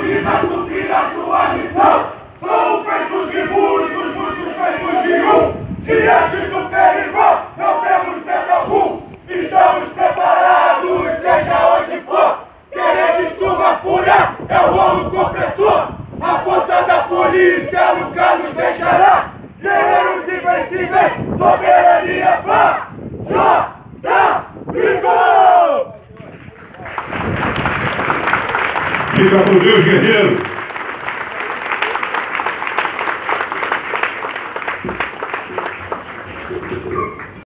unida a cumprir a sua missão. São feitos de muitos, muitos feitos de um. Diante do perigo, não temos medo algum. Estamos preparados, seja onde for. Querer sua fúria é o rolo compressor. A força da polícia nunca nos deixará. Guerreiros invencíveis, soberania pá! Fica com Deus, guerreiro!